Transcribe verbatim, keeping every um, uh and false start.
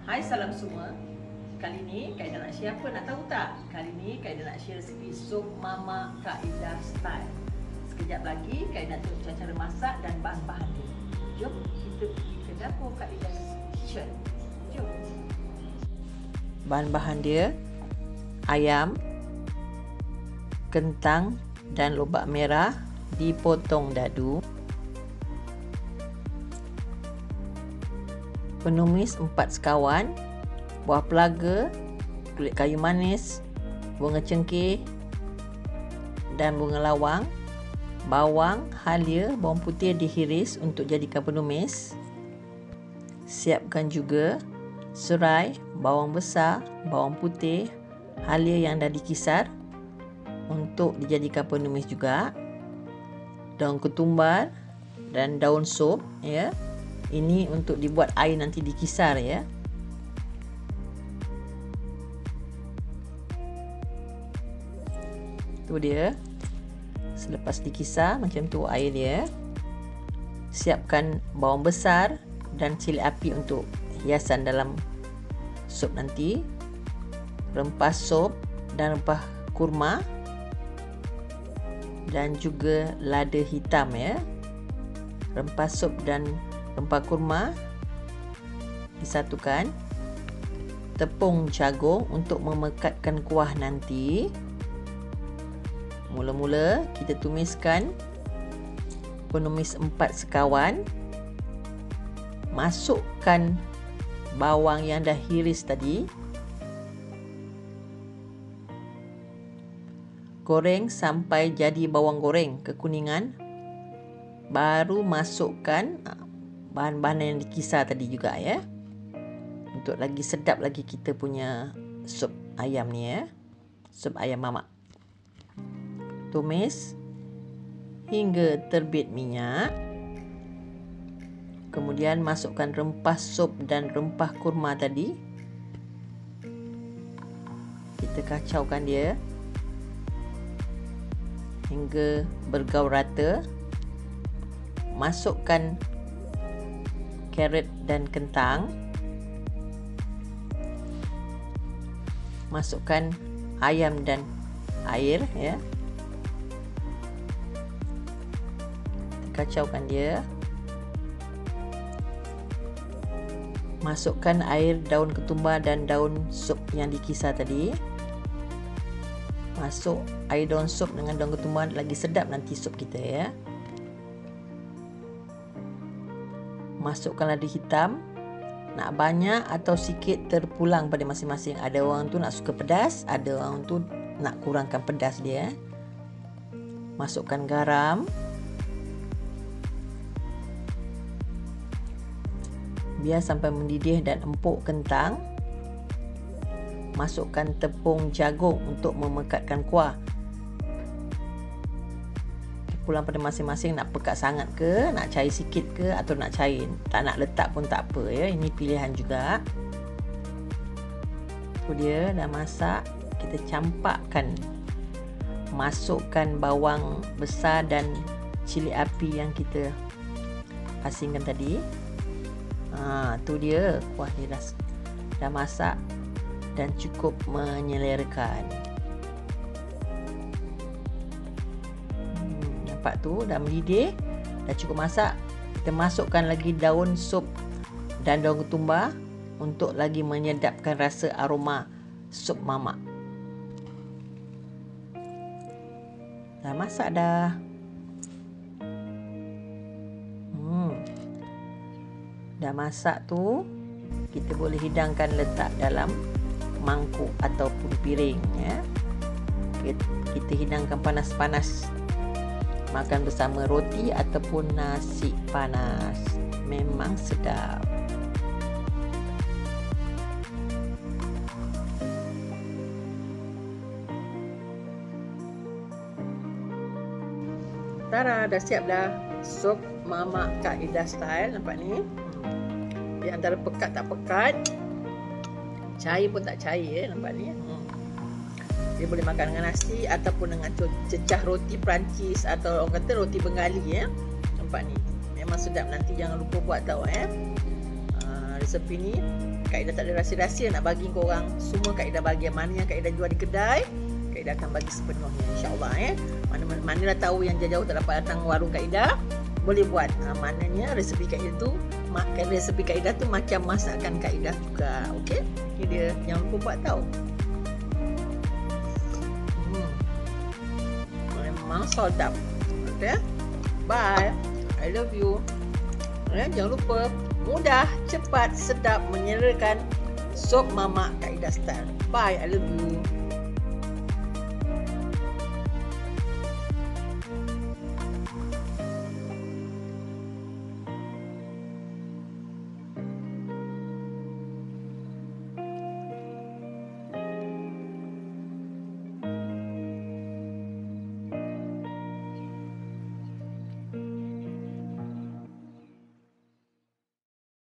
Hai, salam semua. Kali ni Kak Ida nak share apa, nak tahu tak? Kali ni Kak Ida nak share resipi sup Mama Kak Ida Style. Sekejap lagi Kak Ida nak tunjuk cara masak dan bahan-bahan dia. Jom kita pergi ke dapur Kak Ida Kitchen. Jom. Bahan-bahan dia: ayam, kentang dan lobak merah dipotong dadu, penumis empat sekawan, buah pelaga, kulit kayu manis, bunga cengkeh dan bunga lawang, bawang, halia, bawang putih dihiris untuk jadikan penumis. Siapkan juga serai, bawang besar, bawang putih, halia yang dah dikisar untuk dijadikan penumis juga. Daun ketumbar dan daun sup, ya. Ini untuk dibuat air nanti dikisar, ya. Tu dia. Selepas dikisar macam tu air dia. Siapkan bawang besar dan cili api untuk hiasan dalam sup nanti. Rempah sup dan rempah kurma dan juga lada hitam, ya. Rempah sup dan rempah kurma disatukan. Tepung jagung untuk memekatkan kuah nanti. Mula-mula kita tumiskan penumis empat sekawan. Masukkan bawang yang dah hiris tadi. Goreng sampai jadi bawang goreng kekuningan. Baru masukkan bahan-bahan yang dikisar tadi juga, ya. Untuk lagi sedap lagi kita punya sup ayam ni, ya. Sup ayam mamak. Tumis hingga terbit minyak. Kemudian masukkan rempah sup dan rempah kurma tadi. Kita kacaukan dia hingga bergaul rata. Masukkan carrot dan kentang. Masukkan ayam dan air, ya. Kacaukan dia. Masukkan air daun ketumbar dan daun sup yang dikisar tadi. Masuk air daun sup dengan daun ketumbar, lagi sedap nanti sup kita, ya. Masukkan lada hitam. Nak banyak atau sikit terpulang pada masing-masing. Ada orang tu nak suka pedas, ada orang tu nak kurangkan pedas dia. Masukkan garam. Biar sampai mendidih dan empuk kentang. Masukkan tepung jagung untuk memekatkan kuah. Pulang pada masing-masing, nak pekat sangat ke, nak cair sikit ke, atau nak cair, tak nak letak pun tak apa, ya. Ini pilihan juga. Tu dia dah masak. Kita campakkan. Masukkan bawang besar dan cili api yang kita asingkan tadi. Ha, tu dia kuah dia dah, dah masak dan cukup menyelerakan. Nampak tu dah mendidih, dah cukup masak. Kita masukkan lagi daun sup dan daun ketumbar untuk lagi menyedapkan rasa aroma sup mamak. Dah masak dah. Hmm. Dah masak tu, kita boleh hidangkan, letak dalam mangkuk ataupun piring, ya. Kita hidangkan panas-panas. Makan bersama roti ataupun nasi panas. Memang sedap. Tara, dah siap dah sup Mama Kak Ida Style. Nampak ni. Dia antara pekat tak pekat, cair pun tak cair, ya. Nampak ni. Hmm. Dia boleh makan dengan nasi ataupun dengan cecah roti Perancis atau orang kata roti Bengali, ya. Nampak ni. Memang sedap, nanti jangan lupa buat tau, eh. Ha, resepi ni Kak Ida tak ada rahsia-rahsia nak bagi korang. Semua Kak Ida bagi. Mana yang Kak Ida jual di kedai, Kak Ida akan bagi sepenuhnya, insyaAllah eh. Mana mana tahu yang jauh-jauh tak dapat datang warung Kak Ida, boleh buat. Ha, maknanya resepi Kak Ida tu, makan resepi Kak Ida tu macam masakan Kak Ida juga. Okey? Ini dia, jangan lupa buat tau. Hmm. Memang sedap. Okay? Bye. I love you. Eh, jangan lupa, mudah, cepat, sedap, menyerakan sup mamak Kak Ida style. Bye. I love you.